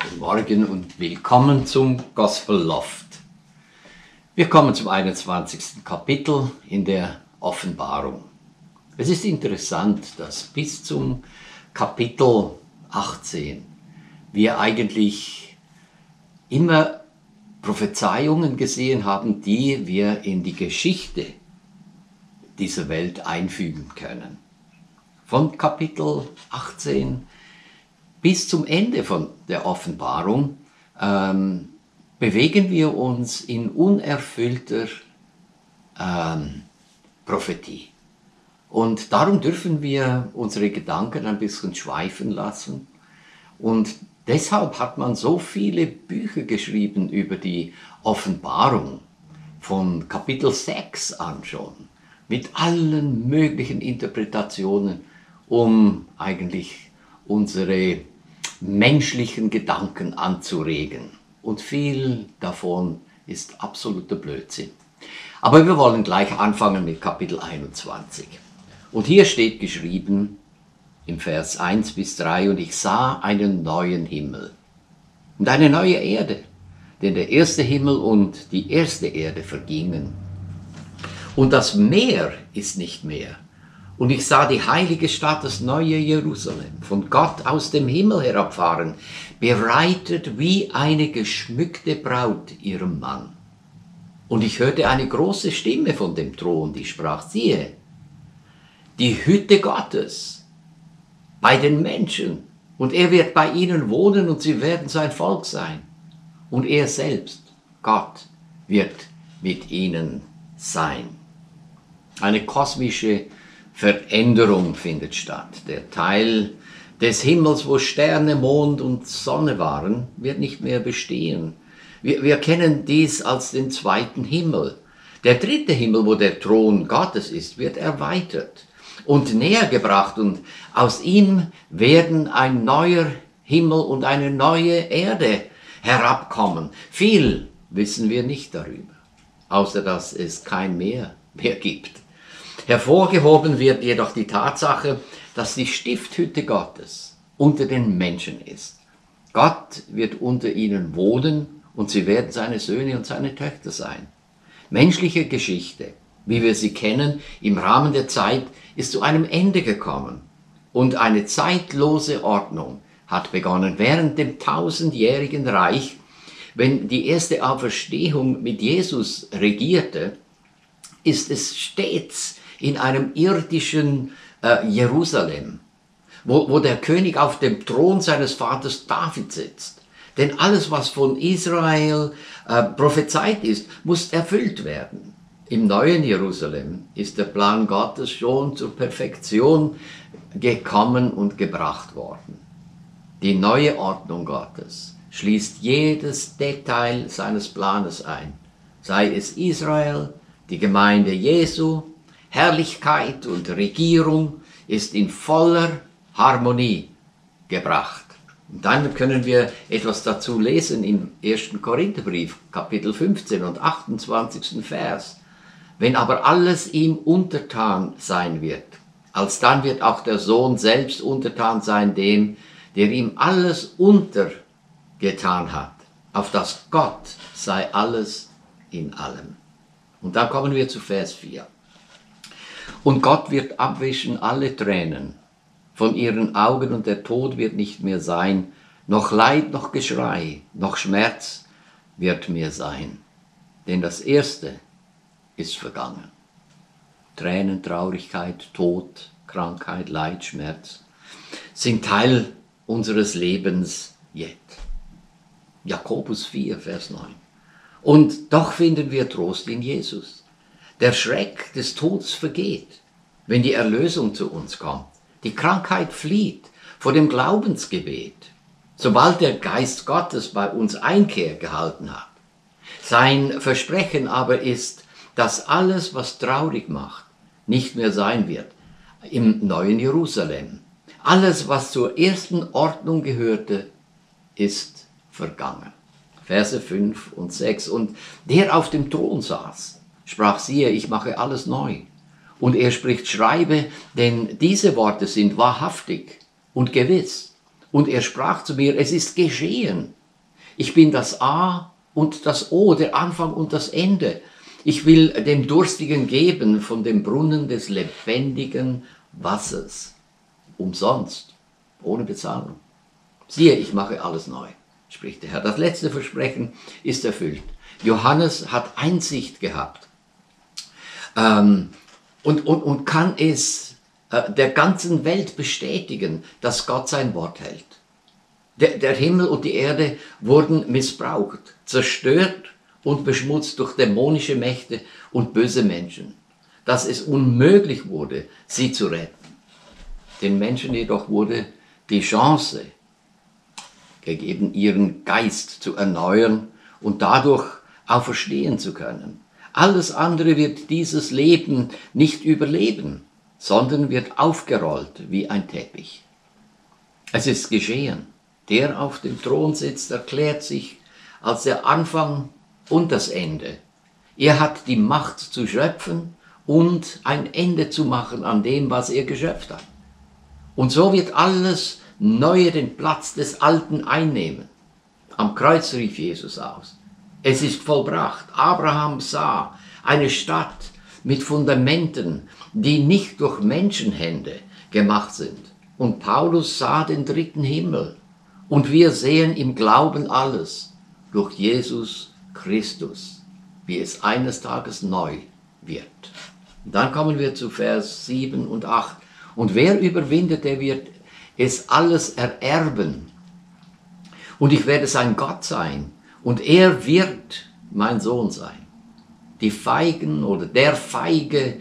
Guten Morgen und willkommen zum Gospel Loft. Wir kommen zum 21. Kapitel in der Offenbarung. Es ist interessant, dass bis zum Kapitel 18 wir eigentlich immer Prophezeiungen gesehen haben, die wir in die Geschichte dieser Welt einfügen können. Von Kapitel 18 bis zum Ende von der Offenbarung bewegen wir uns in unerfüllter Prophetie. Und darum dürfen wir unsere Gedanken ein bisschen schweifen lassen. Und deshalb hat man so viele Bücher geschrieben über die Offenbarung, von Kapitel 6 an schon, mit allen möglichen Interpretationen, um eigentlich unsere menschlichen Gedanken anzuregen. Und viel davon ist absoluter Blödsinn. Aber wir wollen gleich anfangen mit Kapitel 21. Und hier steht geschrieben im Vers 1 bis 3, und ich sah einen neuen Himmel und eine neue Erde, denn der erste Himmel und die erste Erde vergingen. Und das Meer ist nicht mehr. Und ich sah die heilige Stadt, das neue Jerusalem, von Gott aus dem Himmel herabfahren, bereitet wie eine geschmückte Braut ihrem Mann. Und ich hörte eine große Stimme von dem Thron, die sprach, siehe, die Hütte Gottes bei den Menschen, und er wird bei ihnen wohnen und sie werden sein Volk sein. Und er selbst, Gott, wird mit ihnen sein. Eine kosmische Veränderung findet statt. Der Teil des Himmels, wo Sterne, Mond und Sonne waren, wird nicht mehr bestehen. Wir kennen dies als den zweiten Himmel. Der dritte Himmel, wo der Thron Gottes ist, wird erweitert und näher gebracht, und aus ihm werden ein neuer Himmel und eine neue Erde herabkommen. Viel wissen wir nicht darüber, außer dass es kein Meer mehr gibt. Hervorgehoben wird jedoch die Tatsache, dass die Stifthütte Gottes unter den Menschen ist. Gott wird unter ihnen wohnen und sie werden seine Söhne und seine Töchter sein. Menschliche Geschichte, wie wir sie kennen, im Rahmen der Zeit, ist zu einem Ende gekommen. Und eine zeitlose Ordnung hat begonnen. Während dem 1000-jährigen Reich, wenn die erste Auferstehung mit Jesus regierte, ist es stets in einem irdischen Jerusalem, wo der König auf dem Thron seines Vaters David sitzt. Denn alles, was von Israel prophezeit ist, muss erfüllt werden. Im neuen Jerusalem ist der Plan Gottes schon zur Perfektion gekommen und gebracht worden. Die neue Ordnung Gottes schließt jedes Detail seines Planes ein, sei es Israel, die Gemeinde Jesu. Herrlichkeit und Regierung ist in voller Harmonie gebracht. Und dann können wir etwas dazu lesen im 1. Korintherbrief, Kapitel 15 und 28. Vers. Wenn aber alles ihm untertan sein wird, alsdann wird auch der Sohn selbst untertan sein dem, der ihm alles untergetan hat, auf das Gott sei alles in allem. Und dann kommen wir zu Vers 4. Und Gott wird abwischen alle Tränen von ihren Augen, und der Tod wird nicht mehr sein, noch Leid, noch Geschrei, noch Schmerz wird mehr sein. Denn das Erste ist vergangen. Tränen, Traurigkeit, Tod, Krankheit, Leid, Schmerz sind Teil unseres Lebens jetzt. Jakobus 4, Vers 9. Und doch finden wir Trost in Jesus. Der Schreck des Todes vergeht, wenn die Erlösung zu uns kommt. Die Krankheit flieht vor dem Glaubensgebet, sobald der Geist Gottes bei uns Einkehr gehalten hat. Sein Versprechen aber ist, dass alles, was traurig macht, nicht mehr sein wird im neuen Jerusalem. Alles, was zur ersten Ordnung gehörte, ist vergangen. Verse 5 und 6. Und der auf dem Thron saß, sprach, siehe, ich mache alles neu. Und er spricht, schreibe, denn diese Worte sind wahrhaftig und gewiss. Und er sprach zu mir, es ist geschehen, Ich bin das A und das O, der Anfang und das Ende. Ich will dem Durstigen geben von dem Brunnen des lebendigen Wassers. Umsonst, ohne Bezahlung. Siehe, ich mache alles neu, spricht der Herr. Das letzte Versprechen ist erfüllt. Johannes hat Einsicht gehabt und kann es der ganzen Welt bestätigen, dass Gott sein Wort hält. Der Himmel und die Erde wurden missbraucht, zerstört und beschmutzt durch dämonische Mächte und böse Menschen, dass es unmöglich wurde, sie zu retten. Den Menschen jedoch wurde die Chance gegeben, ihren Geist zu erneuern und dadurch auferstehen zu können. Alles andere wird dieses Leben nicht überleben, sondern wird aufgerollt wie ein Teppich. Es ist geschehen. Der auf dem Thron sitzt, erklärt sich als der Anfang und das Ende. Er hat die Macht zu schöpfen und ein Ende zu machen an dem, was er geschöpft hat. Und so wird alles Neue den Platz des Alten einnehmen. Am Kreuz rief Jesus aus: Es ist vollbracht. Abraham sah eine Stadt mit Fundamenten, die nicht durch Menschenhände gemacht sind. Und Paulus sah den dritten Himmel. Und wir sehen im Glauben alles durch Jesus Christus, wie es eines Tages neu wird. Und dann kommen wir zu Vers 7 und 8. Und wer überwindet, der wird es alles ererben. Und ich werde sein Gott sein. Und er wird mein Sohn sein. Die Feigen oder der feigen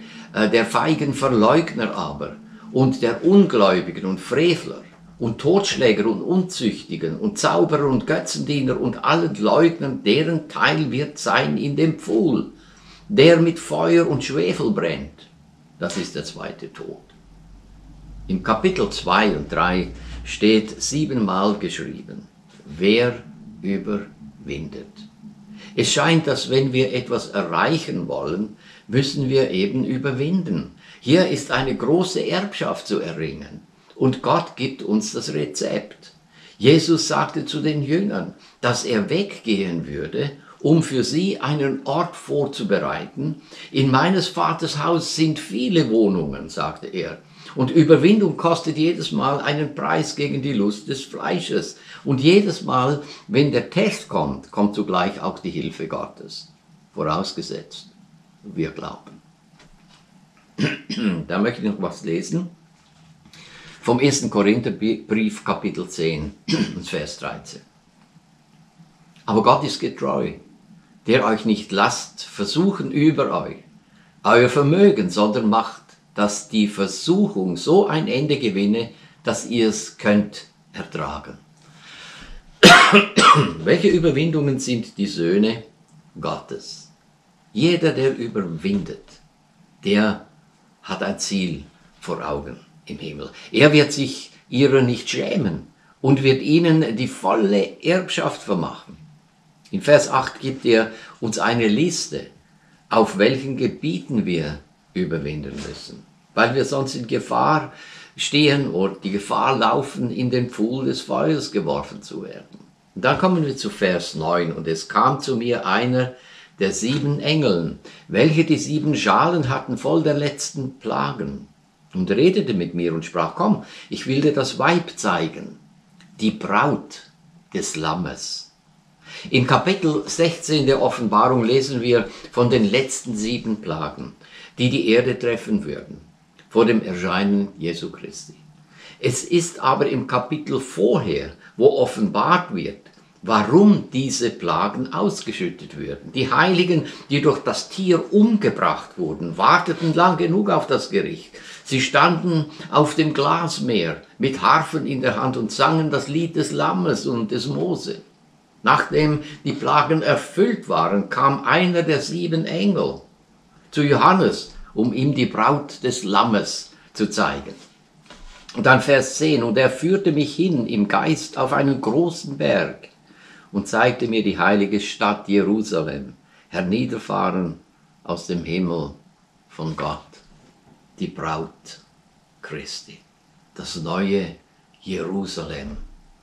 Verleugner aber und der Ungläubigen und Frevler und Totschläger und Unzüchtigen und Zauberer und Götzendiener und allen Leugnern, deren Teil wird sein in dem Pfuhl, der mit Feuer und Schwefel brennt. Das ist der zweite Tod. Im Kapitel 2 und 3 steht 7-mal geschrieben: Wer überwindet? Es scheint, dass wenn wir etwas erreichen wollen, müssen wir eben überwinden. Hier ist eine große Erbschaft zu erringen. Und Gott gibt uns das Rezept. Jesus sagte zu den Jüngern, dass er weggehen würde, um für sie einen Ort vorzubereiten. In meines Vaters Haus sind viele Wohnungen, sagte er. Und Überwindung kostet jedes Mal einen Preis gegen die Lust des Fleisches. Und jedes Mal, wenn der Test kommt, kommt zugleich auch die Hilfe Gottes. Vorausgesetzt, wir glauben. Da möchte ich noch was lesen. Vom 1. Korintherbrief, Kapitel 10, Vers 13. Aber Gott ist getreu, der euch nicht lasst versuchen über euch, euer Vermögen, sondern macht, dass die Versuchung so ein Ende gewinne, dass ihr es könnt ertragen. Welche Überwindungen sind die Söhne Gottes? Jeder, der überwindet, der hat ein Ziel vor Augen im Himmel. Er wird sich ihrer nicht schämen und wird ihnen die volle Erbschaft vermachen. In Vers 8 gibt er uns eine Liste, auf welchen Gebieten wir überwinden müssen, weil wir sonst in Gefahr stehen oder die Gefahr laufen, in den Pfuhl des Feuers geworfen zu werden. Und dann kommen wir zu Vers 9. Und es kam zu mir einer der 7 Engeln, welche die 7 Schalen hatten voll der letzten Plagen, und redete mit mir und sprach: Komm, ich will dir das Weib zeigen, die Braut des Lammes. In Kapitel 16 der Offenbarung lesen wir von den letzten 7 Plagen, die die Erde treffen würden, vor dem Erscheinen Jesu Christi. Es ist aber im Kapitel vorher, wo offenbart wird, warum diese Plagen ausgeschüttet würden. Die Heiligen, die durch das Tier umgebracht wurden, warteten lang genug auf das Gericht. Sie standen auf dem Glasmeer mit Harfen in der Hand und sangen das Lied des Lammes und des Mose. Nachdem die Plagen erfüllt waren, kam einer der 7 Engel zu Johannes, um ihm die Braut des Lammes zu zeigen. Und dann Vers 10, und er führte mich hin im Geist auf einen großen Berg und zeigte mir die heilige Stadt Jerusalem, herniederfahren aus dem Himmel von Gott, die Braut Christi, das neue Jerusalem,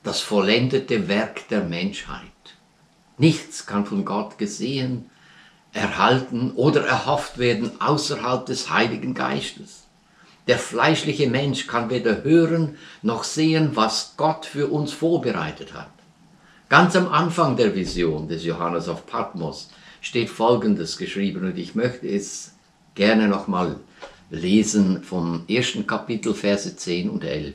das vollendete Werk der Menschheit. Nichts kann von Gott gesehen, erhalten oder erhofft werden außerhalb des Heiligen Geistes. Der fleischliche Mensch kann weder hören noch sehen, was Gott für uns vorbereitet hat. Ganz am Anfang der Vision des Johannes auf Patmos steht Folgendes geschrieben und ich möchte es gerne nochmal lesen vom 1. Kapitel, Verse 10 und 11.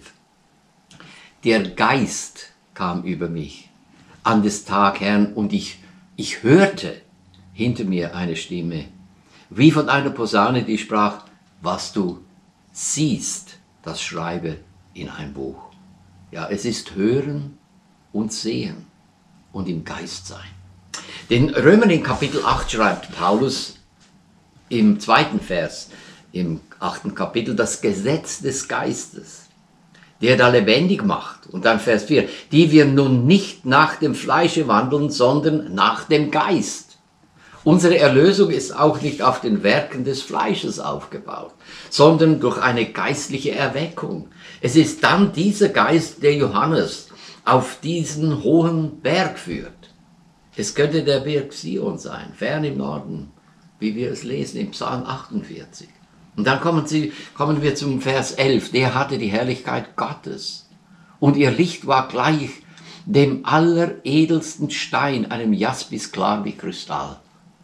Der Geist kam über mich an des Tag Herrn und ich hörte hinter mir eine Stimme, wie von einer Posaune, die sprach, was du siehst, das schreibe in ein Buch. Ja, es ist Hören und Sehen und im Geist sein. Den Römern in Kapitel 8 schreibt Paulus im 2. Vers, im 8. Kapitel, das Gesetz des Geistes, der da lebendig macht. Und dann Vers 4, die wir nun nicht nach dem Fleische wandeln, sondern nach dem Geist. Unsere Erlösung ist auch nicht auf den Werken des Fleisches aufgebaut, sondern durch eine geistliche Erweckung. Es ist dann dieser Geist, der Johannes auf diesen hohen Berg führt. Es könnte der Berg Sion sein, fern im Norden, wie wir es lesen im Psalm 48. Und dann kommen wir zum Vers 11. Der hatte die Herrlichkeit Gottes und ihr Licht war gleich dem alleredelsten Stein, einem Jaspis klar wie Kristall.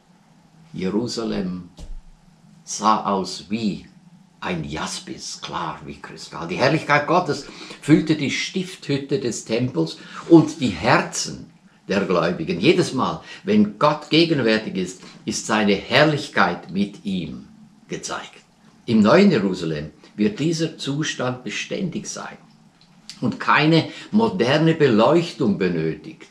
Jerusalem sah aus wie ein Jaspis, klar wie Kristall. Die Herrlichkeit Gottes füllte die Stifthütte des Tempels und die Herzen der Gläubigen. Jedes Mal, wenn Gott gegenwärtig ist, ist seine Herrlichkeit mit ihm gezeigt. Im neuen Jerusalem wird dieser Zustand beständig sein und keine moderne Beleuchtung benötigt.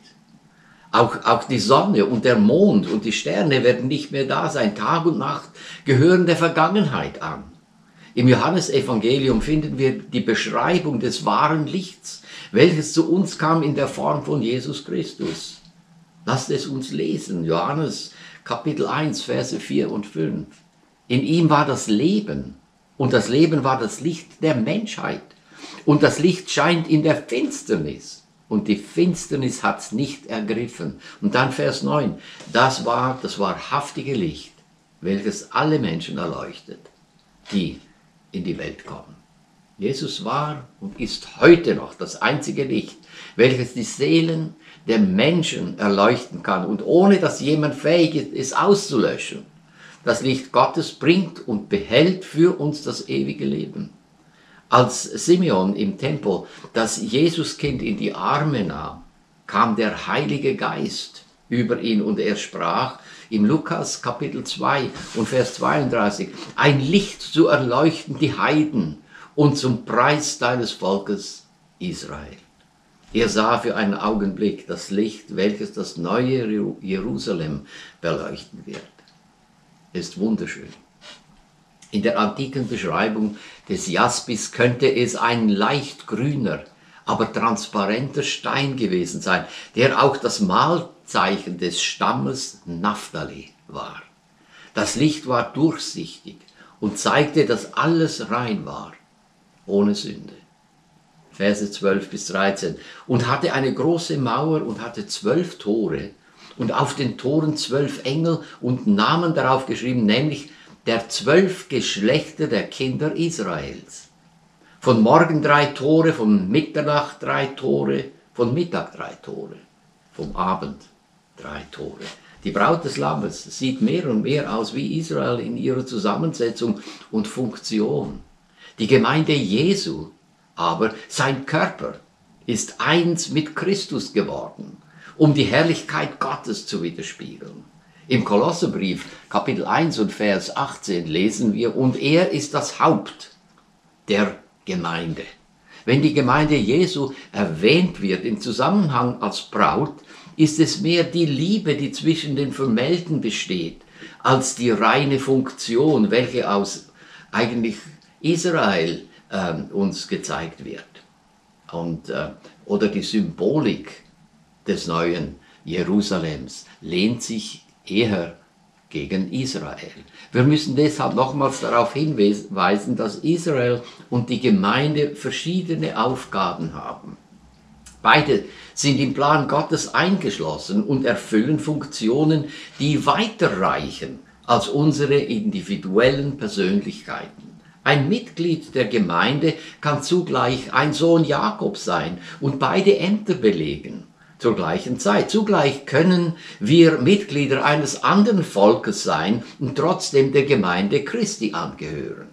Auch die Sonne und der Mond und die Sterne werden nicht mehr da sein. Tag und Nacht gehören der Vergangenheit an. Im Johannesevangelium finden wir die Beschreibung des wahren Lichts, welches zu uns kam in der Form von Jesus Christus. Lasst es uns lesen. Johannes Kapitel 1, Verse 4 und 5. In ihm war das Leben und das Leben war das Licht der Menschheit. Und das Licht scheint in der Finsternis. Und die Finsternis hat es nicht ergriffen. Und dann Vers 9. Das war das wahrhaftige Licht, welches alle Menschen erleuchtet, die in die Welt kommen. Jesus war und ist heute noch das einzige Licht, welches die Seelen der Menschen erleuchten kann und ohne dass jemand fähig ist, es auszulöschen. Das Licht Gottes bringt und behält für uns das ewige Leben. Als Simeon im Tempel das Jesuskind in die Arme nahm, kam der Heilige Geist über ihn und er sprach im Lukas Kapitel 2 und Vers 32, ein Licht zu erleuchten die Heiden und zum Preis deines Volkes Israel. Er sah für einen Augenblick das Licht, welches das neue Jerusalem beleuchten wird. Ist wunderschön. In der antiken Beschreibung des Jaspis könnte es ein leicht grüner, aber transparenter Stein gewesen sein, der auch das Mahlzeichen des Stammes Naphtali war. Das Licht war durchsichtig und zeigte, dass alles rein war, ohne Sünde. Verse 12 bis 13. Und hatte eine große Mauer und hatte 12 Tore und auf den Toren 12 Engel und Namen darauf geschrieben, nämlich der 12 Geschlechter der Kinder Israels. Von Morgen 3 Tore, von Mitternacht 3 Tore, von Mittag 3 Tore, vom Abend 3 Tore. Die Braut des Lammes sieht mehr und mehr aus wie Israel in ihrer Zusammensetzung und Funktion. Die Gemeinde Jesu, aber sein Körper, ist eins mit Christus geworden, um die Herrlichkeit Gottes zu widerspiegeln. Im Kolosserbrief, Kapitel 1 und Vers 18 lesen wir, und er ist das Haupt der Gemeinde. Wenn die Gemeinde Jesu erwähnt wird im Zusammenhang als Braut, ist es mehr die Liebe, die zwischen den Vermählten besteht, als die reine Funktion, welche aus eigentlich Israel uns gezeigt wird. Oder die Symbolik des neuen Jerusalems lehnt sich eher gegen Israel. Wir müssen deshalb nochmals darauf hinweisen, dass Israel und die Gemeinde verschiedene Aufgaben haben. Beide sind im Plan Gottes eingeschlossen und erfüllen Funktionen, die weiter reichen als unsere individuellen Persönlichkeiten. Ein Mitglied der Gemeinde kann zugleich ein Sohn Jakobs sein und beide Ämter belegen zur gleichen Zeit. Zugleich können wir Mitglieder eines anderen Volkes sein und trotzdem der Gemeinde Christi angehören.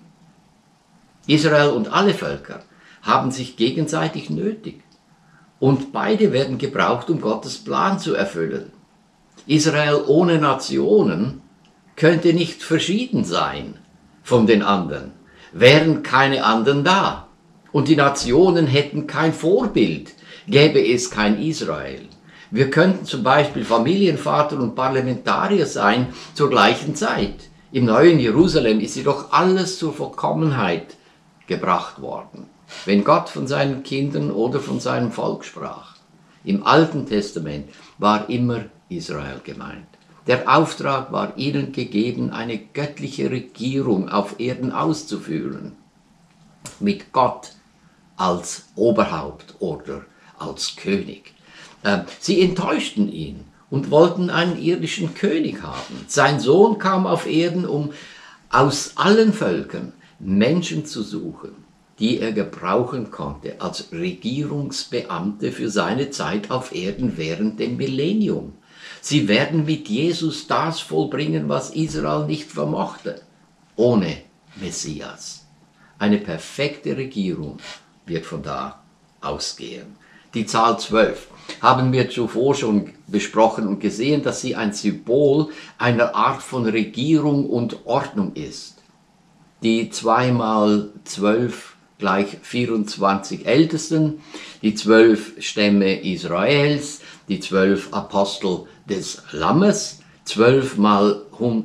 Israel und alle Völker haben sich gegenseitig nötig und beide werden gebraucht, um Gottes Plan zu erfüllen. Israel ohne Nationen könnte nicht verschieden sein von den anderen, wären keine anderen da. Und die Nationen hätten kein Vorbild, gäbe es kein Israel. Wir könnten zum Beispiel Familienvater und Parlamentarier sein zur gleichen Zeit. Im neuen Jerusalem ist jedoch alles zur Vollkommenheit gebracht worden, wenn Gott von seinen Kindern oder von seinem Volk sprach. Im Alten Testament war immer Israel gemeint. Der Auftrag war ihnen gegeben, eine göttliche Regierung auf Erden auszuführen, mit Gott als Oberhaupt oder als König. Sie enttäuschten ihn und wollten einen irdischen König haben. Sein Sohn kam auf Erden, um aus allen Völkern Menschen zu suchen, die er gebrauchen konnte als Regierungsbeamte für seine Zeit auf Erden während dem Millennium. Sie werden mit Jesus das vollbringen, was Israel nicht vermochte, ohne Messias. Eine perfekte Regierung wird von da ausgehen. Die Zahl 12 haben wir zuvor schon besprochen und gesehen, dass sie ein Symbol einer Art von Regierung und Ordnung ist. Die 2 mal 12 gleich 24 Ältesten, die 12 Stämme Israels, die 12 Apostel des Lammes, 12 mal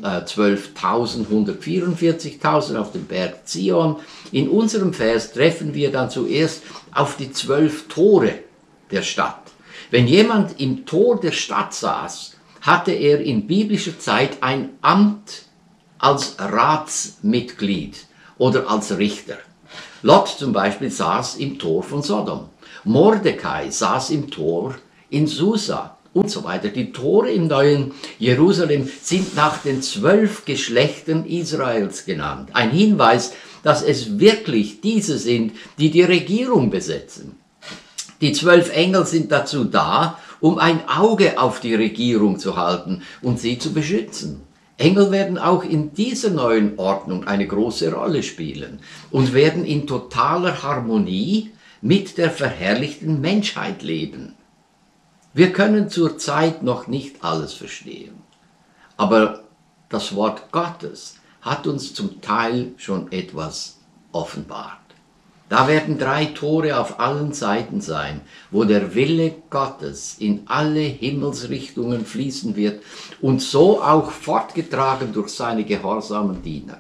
12.000, 144.000 auf dem Berg Zion. In unserem Vers treffen wir dann zuerst auf die 12 Tore der Stadt. Wenn jemand im Tor der Stadt saß, hatte er in biblischer Zeit ein Amt als Ratsmitglied oder als Richter. Lot zum Beispiel saß im Tor von Sodom. Mordecai saß im Tor in Susa und so weiter. Die Tore im neuen Jerusalem sind nach den 12 Geschlechtern Israels genannt. Ein Hinweis, dass es wirklich diese sind, die die Regierung besetzen. Die 12 Engel sind dazu da, um ein Auge auf die Regierung zu halten und sie zu beschützen. Engel werden auch in dieser neuen Ordnung eine große Rolle spielen und werden in totaler Harmonie mit der verherrlichten Menschheit leben. Wir können zurzeit noch nicht alles verstehen, aber das Wort Gottes hat uns zum Teil schon etwas offenbart. Da werden 3 Tore auf allen Seiten sein, wo der Wille Gottes in alle Himmelsrichtungen fließen wird und so auch fortgetragen durch seine gehorsamen Diener.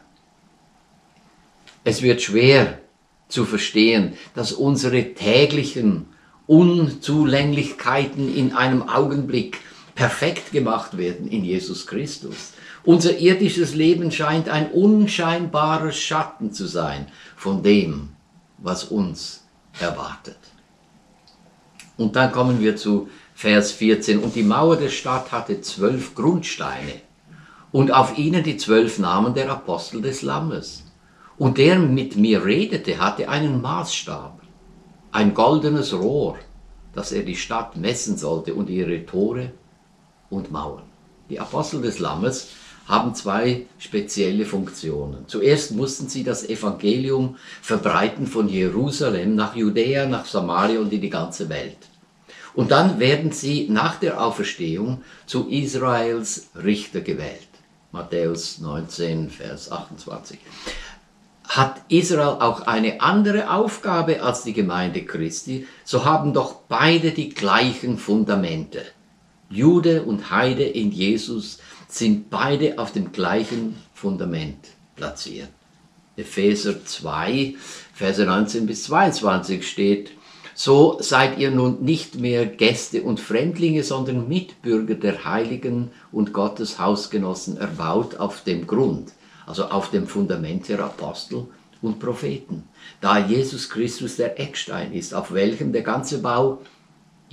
Es wird schwer zu verstehen, dass unsere täglichen Unzulänglichkeiten in einem Augenblick perfekt gemacht werden in Jesus Christus. Unser irdisches Leben scheint ein unscheinbarer Schatten zu sein von dem, was uns erwartet. Und dann kommen wir zu Vers 14. Und die Mauer der Stadt hatte 12 Grundsteine und auf ihnen die 12 Namen der Apostel des Lammes. Und der mit mir redete, hatte einen Maßstab, ein goldenes Rohr, dass er die Stadt messen sollte und ihre Tore und Mauern. Die Apostel des Lammes haben 2 spezielle Funktionen. Zuerst mussten sie das Evangelium verbreiten von Jerusalem nach Judäa, nach Samaria und in die ganze Welt. Und dann werden sie nach der Auferstehung zu Israels Richter gewählt. Matthäus 19, Vers 28. Hat Israel auch eine andere Aufgabe als die Gemeinde Christi, so haben doch beide die gleichen Fundamente. Jude und Heide in Jesus sind beide auf dem gleichen Fundament platziert. Epheser 2, Verse 19 bis 22 steht: So seid ihr nun nicht mehr Gäste und Fremdlinge, sondern Mitbürger der Heiligen und Gottes Hausgenossen, erbaut auf dem Grund, also auf dem Fundament der Apostel und Propheten, da Jesus Christus der Eckstein ist, auf welchem der ganze Bau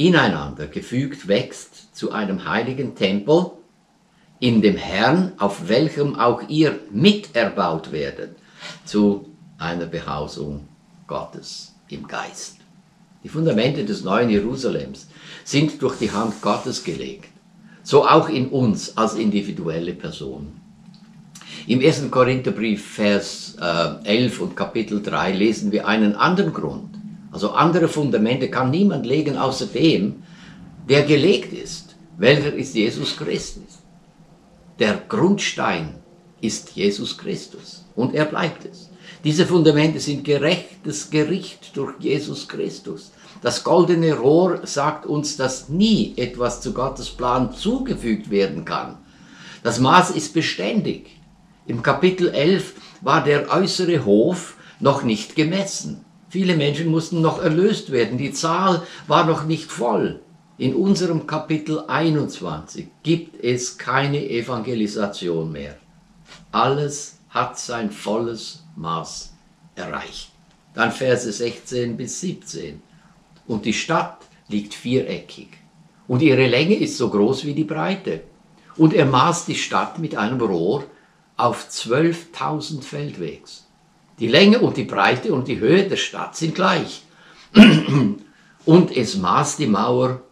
ineinander gefügt wächst zu einem heiligen Tempel in dem Herrn, auf welchem auch ihr miterbaut werdet, zu einer Behausung Gottes im Geist. Die Fundamente des neuen Jerusalems sind durch die Hand Gottes gelegt, so auch in uns als individuelle Person. Im 1. Korintherbrief, Vers 11 und Kapitel 3 lesen wir einen anderen Grund. Also andere Fundamente kann niemand legen außer dem, der gelegt ist. Welcher ist Jesus Christus? Der Grundstein ist Jesus Christus und er bleibt es. Diese Fundamente sind gerechtes Gericht durch Jesus Christus. Das goldene Rohr sagt uns, dass nie etwas zu Gottes Plan zugefügt werden kann. Das Maß ist beständig. Im Kapitel 11 war der äußere Hof noch nicht gemessen. Viele Menschen mussten noch erlöst werden. Die Zahl war noch nicht voll. In unserem Kapitel 21 gibt es keine Evangelisation mehr. Alles hat sein volles Maß erreicht. Dann Verse 16 bis 17. Und die Stadt liegt viereckig. Und ihre Länge ist so groß wie die Breite. Und er maß die Stadt mit einem Rohr auf 12.000 Feldwegs. Die Länge und die Breite und die Höhe der Stadt sind gleich. Und es maß die Mauer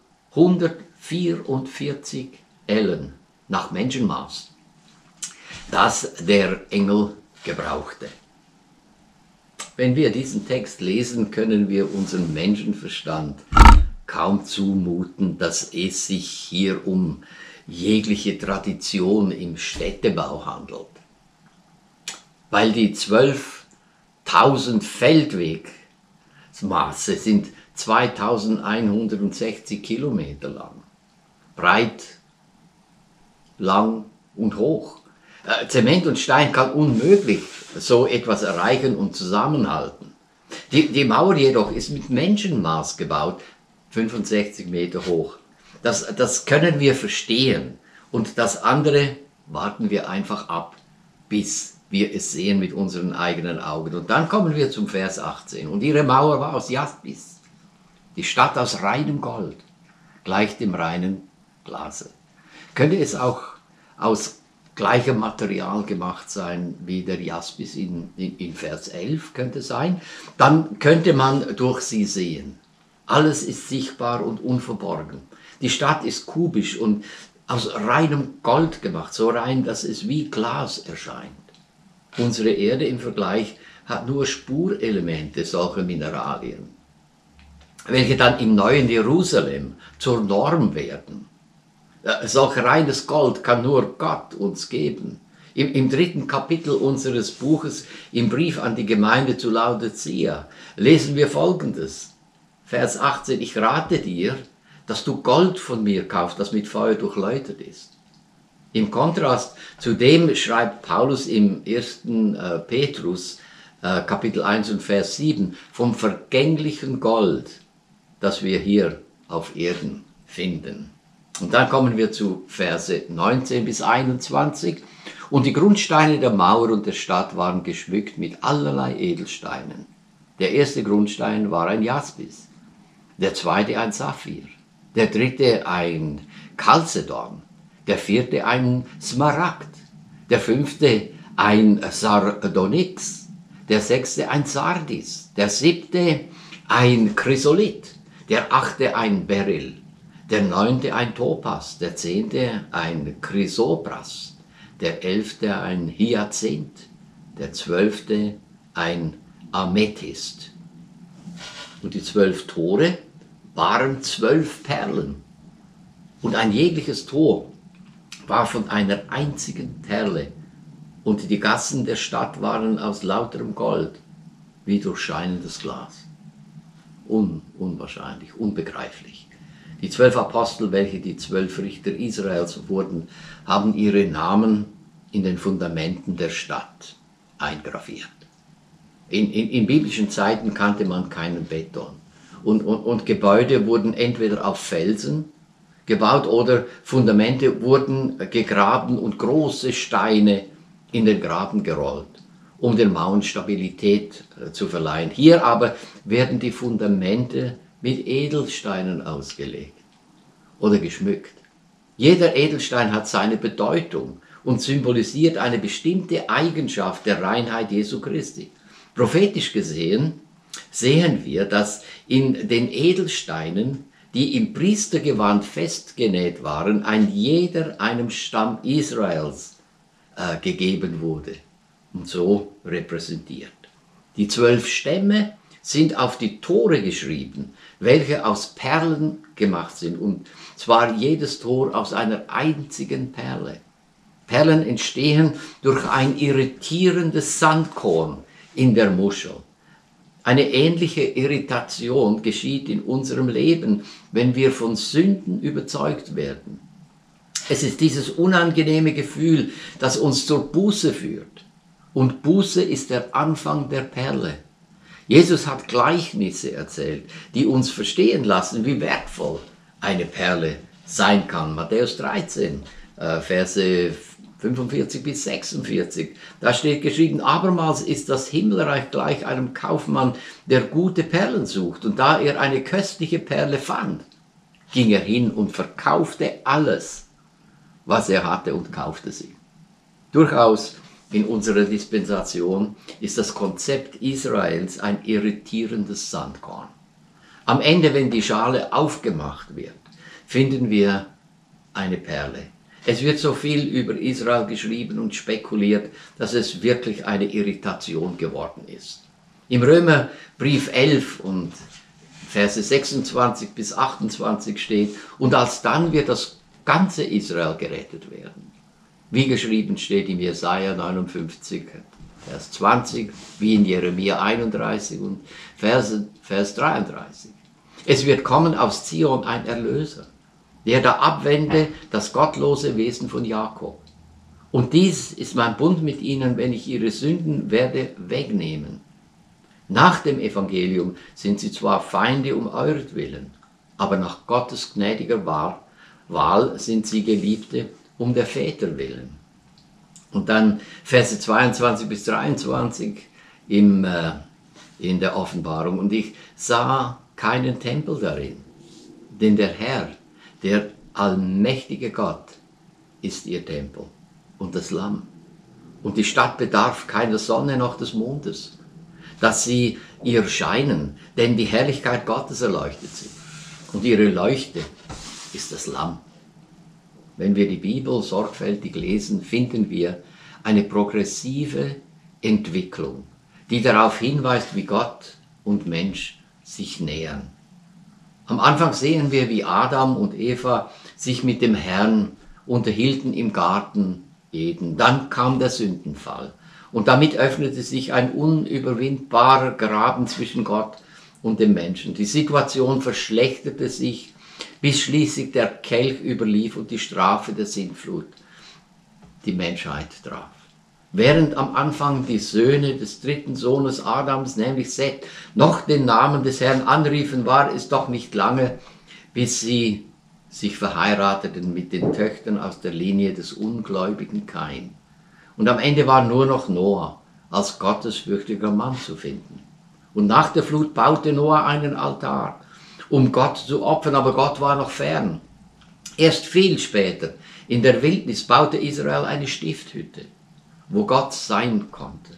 144 Ellen nach Menschenmaß, das der Engel gebrauchte. Wenn wir diesen Text lesen, können wir unserem Menschenverstand kaum zumuten, dass es sich hier um jegliche Tradition im Städtebau handelt. Weil die 12.000 Feldwegmaße sind 2160 Kilometer lang, breit, lang und hoch. Zement und Stein kann unmöglich so etwas erreichen und zusammenhalten. Die Mauer jedoch ist mit Menschenmaß gebaut, 65 Meter hoch. Das können wir verstehen und das andere warten wir einfach ab, bis wir es sehen mit unseren eigenen Augen. Und dann kommen wir zum Vers 18. Und ihre Mauer war aus Jaspis, die Stadt aus reinem Gold, gleich dem reinen Glase. Könnte es auch aus gleichem Material gemacht sein wie der Jaspis in Vers 11 könnte sein, dann könnte man durch sie sehen. Alles ist sichtbar und unverborgen. Die Stadt ist kubisch und aus reinem Gold gemacht, so rein, dass es wie Glas erscheint. Unsere Erde im Vergleich hat nur Spurelemente solcher Mineralien, welche dann im neuen Jerusalem zur Norm werden. Solch reines Gold kann nur Gott uns geben. Im 3. Kapitel unseres Buches, im Brief an die Gemeinde zu Laodicea, lesen wir Folgendes. Vers 18, ich rate dir, dass du Gold von mir kaufst, das mit Feuer durchläutert ist. Im Kontrast zu dem schreibt Paulus im 1. Petrus, Kapitel 1 und Vers 7, vom vergänglichen Gold, das wir hier auf Erden finden. Und dann kommen wir zu Verse 19 bis 21. Und die Grundsteine der Mauer und der Stadt waren geschmückt mit allerlei Edelsteinen. Der erste Grundstein war ein Jaspis, der zweite ein Saphir, der dritte ein Chalcedon, der vierte ein Smaragd, der fünfte ein Sardonyx, der sechste ein Sardis, der siebte ein Chrysolith, der achte ein Beryl, der neunte ein Topas, der zehnte ein Chrysopras, der 11. ein Hyazinth, der 12. ein Amethyst. Und die 12 Tore waren 12 Perlen. Und ein jegliches Tor war von einer einzigen Perle. Und die Gassen der Stadt waren aus lauterem Gold, wie durchscheinendes Glas. Unwahrscheinlich, unbegreiflich. Die 12 Apostel, welche die 12 Richter Israels wurden, haben ihre Namen in den Fundamenten der Stadt eingraviert. In biblischen Zeiten kannte man keinen Beton. Und Gebäude wurden entweder auf Felsen gebaut oder Fundamente wurden gegraben und große Steine in den Graben gerollt, um den Mauern Stabilität zu verleihen. Hier aber werden die Fundamente mit Edelsteinen ausgelegt oder geschmückt. Jeder Edelstein hat seine Bedeutung und symbolisiert eine bestimmte Eigenschaft der Reinheit Jesu Christi. Prophetisch gesehen sehen wir, dass in den Edelsteinen, die im Priestergewand festgenäht waren, ein jeder einem Stamm Israels gegeben wurde und so repräsentiert. Die 12 Stämme sind auf die Tore geschrieben, welche aus Perlen gemacht sind, und zwar jedes Tor aus einer einzigen Perle. Perlen entstehen durch ein irritierendes Sandkorn in der Muschel. Eine ähnliche Irritation geschieht in unserem Leben, wenn wir von Sünden überzeugt werden. Es ist dieses unangenehme Gefühl, das uns zur Buße führt. Und Buße ist der Anfang der Perle. Jesus hat Gleichnisse erzählt, die uns verstehen lassen, wie wertvoll eine Perle sein kann. Matthäus 13, Verse 45 bis 46. Da steht geschrieben: Abermals ist das Himmelreich gleich einem Kaufmann, der gute Perlen sucht. Und da er eine köstliche Perle fand, ging er hin und verkaufte alles, was er hatte, und kaufte sie. Durchaus in unserer Dispensation ist das Konzept Israels ein irritierendes Sandkorn. Am Ende, wenn die Schale aufgemacht wird, finden wir eine Perle. Es wird so viel über Israel geschrieben und spekuliert, dass es wirklich eine Irritation geworden ist. Im Römerbrief 11 und Verse 26 bis 28 steht: Und alsdann wird das ganze Israel gerettet werden. Wie geschrieben steht in Jesaja 59, Vers 20, wie in Jeremia 31 und Vers 33. Es wird kommen aus Zion ein Erlöser, der da abwende das gottlose Wesen von Jakob. Und dies ist mein Bund mit ihnen, wenn ich ihre Sünden werde wegnehmen. Nach dem Evangelium sind sie zwar Feinde um euretwillen, aber nach Gottes gnädiger Wahl sind sie Geliebte um der Väter willen. Und dann Verse 22 bis 23 in der Offenbarung: Und ich sah keinen Tempel darin, denn der Herr, der allmächtige Gott, ist ihr Tempel und das Lamm. Und die Stadt bedarf keiner Sonne noch des Mondes, dass sie ihr scheinen, denn die Herrlichkeit Gottes erleuchtet sie. Und ihre Leuchte ist das Lamm. Wenn wir die Bibel sorgfältig lesen, finden wir eine progressive Entwicklung, die darauf hinweist, wie Gott und Mensch sich nähern. Am Anfang sehen wir, wie Adam und Eva sich mit dem Herrn unterhielten im Garten Eden. Dann kam der Sündenfall und damit öffnete sich ein unüberwindbarer Graben zwischen Gott und dem Menschen. Die Situation verschlechterte sich, bis schließlich der Kelch überlief und die Strafe der Sintflut die Menschheit traf. Während am Anfang die Söhne des dritten Sohnes Adams, nämlich Seth, noch den Namen des Herrn anriefen, war es doch nicht lange, bis sie sich verheirateten mit den Töchtern aus der Linie des ungläubigen Kain. Und am Ende war nur noch Noah als gottesfürchtiger Mann zu finden. Und nach der Flut baute Noah einen Altar, um Gott zu opfern, aber Gott war noch fern. Erst viel später, in der Wildnis, baute Israel eine Stifthütte, wo Gott sein konnte.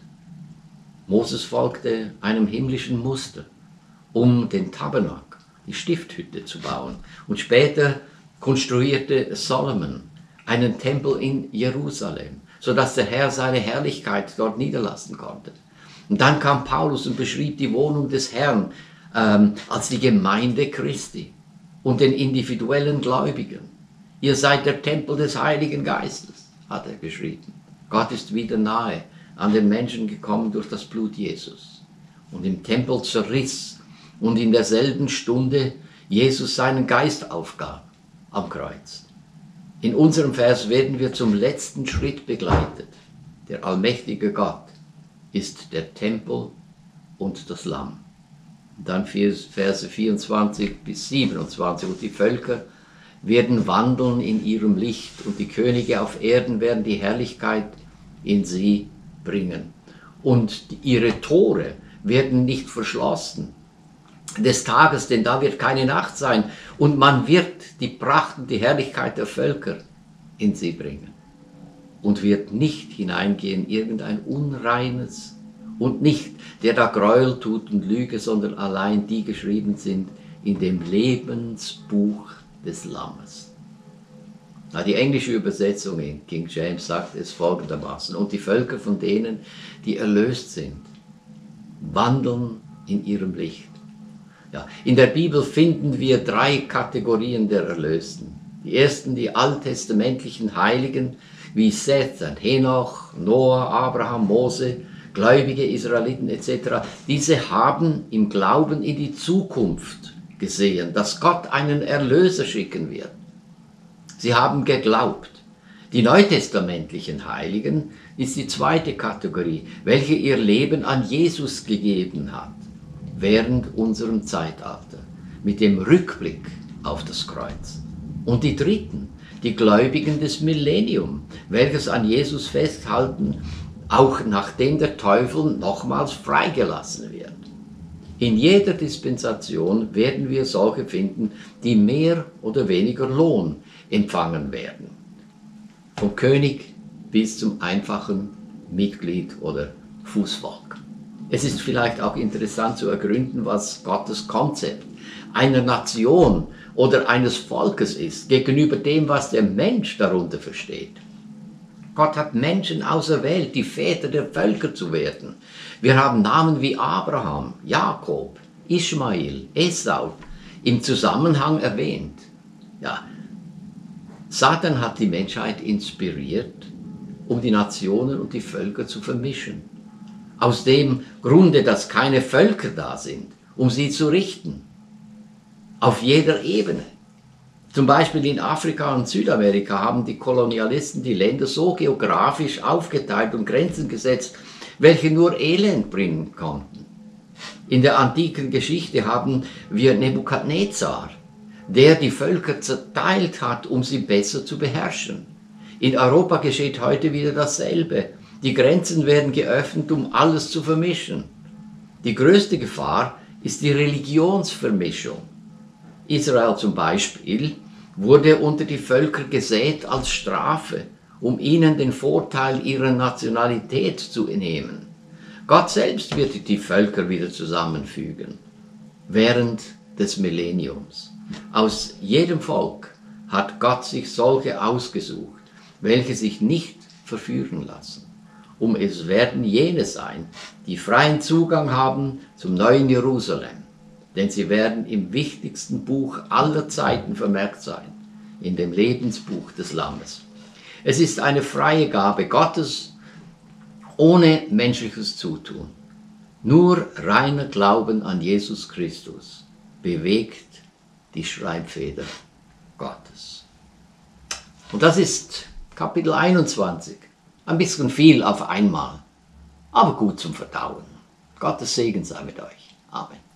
Moses folgte einem himmlischen Muster, um den Tabernakel, die Stifthütte, zu bauen. Und später konstruierte Solomon einen Tempel in Jerusalem, sodass der Herr seine Herrlichkeit dort niederlassen konnte. Und dann kam Paulus und beschrieb die Wohnung des Herrn als die Gemeinde Christi und den individuellen Gläubigen. Ihr seid der Tempel des Heiligen Geistes, hat er geschrieben. Gott ist wieder nahe an den Menschen gekommen durch das Blut Jesus. Und im Tempel zerriss und in derselben Stunde Jesus seinen Geist aufgab am Kreuz. In unserem Vers werden wir zum letzten Schritt begleitet. Der allmächtige Gott ist der Tempel und das Lamm. Dann Verse 24 bis 27. Und die Völker werden wandeln in ihrem Licht und die Könige auf Erden werden die Herrlichkeit in sie bringen. Und ihre Tore werden nicht verschlossen. des Tages, denn da wird keine Nacht sein, und man wird die Pracht und die Herrlichkeit der Völker in sie bringen und wird nicht hineingehen irgendein Unreines und nicht der da Gräuel tut und Lüge, sondern allein die geschrieben sind in dem Lebensbuch des Lammes. Na, die englische Übersetzung in King James sagt es folgendermaßen: Und die Völker von denen, die erlöst sind, wandeln in ihrem Licht. Ja, in der Bibel finden wir 3 Kategorien der Erlösten. Die ersten, die alttestamentlichen Heiligen, wie Seth, Henoch, Noah, Abraham, Mose, gläubige Israeliten etc. Diese haben im Glauben in die Zukunft gesehen, dass Gott einen Erlöser schicken wird. Sie haben geglaubt. Die neutestamentlichen Heiligen ist die zweite Kategorie, welche ihr Leben an Jesus gegeben hat, während unserem Zeitalter, mit dem Rückblick auf das Kreuz. Und die dritten, die Gläubigen des Millennium, welches an Jesus festhalten, auch nachdem der Teufel nochmals freigelassen wird. In jeder Dispensation werden wir solche finden, die mehr oder weniger Lohn empfangen werden. Vom König bis zum einfachen Mitglied oder Fußvolk. Es ist vielleicht auch interessant zu ergründen, was Gottes Konzept einer Nation oder eines Volkes ist, gegenüber dem, was der Mensch darunter versteht. Gott hat Menschen auserwählt, die Väter der Völker zu werden. Wir haben Namen wie Abraham, Jakob, Ismael, Esau im Zusammenhang erwähnt. Ja, Satan hat die Menschheit inspiriert, um die Nationen und die Völker zu vermischen. Aus dem Grunde, dass keine Völker da sind, um sie zu richten. Auf jeder Ebene. Zum Beispiel in Afrika und Südamerika haben die Kolonialisten die Länder so geografisch aufgeteilt und Grenzen gesetzt, welche nur Elend bringen konnten. In der antiken Geschichte haben wir Nebukadnezar, der die Völker zerteilt hat, um sie besser zu beherrschen. In Europa geschieht heute wieder dasselbe. Die Grenzen werden geöffnet, um alles zu vermischen. Die größte Gefahr ist die Religionsvermischung. Israel zum Beispiel wurde unter die Völker gesät als Strafe, um ihnen den Vorteil ihrer Nationalität zu nehmen. Gott selbst wird die Völker wieder zusammenfügen, während des Millenniums. Aus jedem Volk hat Gott sich solche ausgesucht, welche sich nicht verführen lassen. Es werden jene sein, die freien Zugang haben zum neuen Jerusalem. Denn sie werden im wichtigsten Buch aller Zeiten vermerkt sein, in dem Lebensbuch des Lammes. Es ist eine freie Gabe Gottes, ohne menschliches Zutun. Nur reiner Glauben an Jesus Christus bewegt die Schreibfeder Gottes. Und das ist Kapitel 21. Ein bisschen viel auf einmal, aber gut zum Verdauen. Gottes Segen sei mit euch. Amen.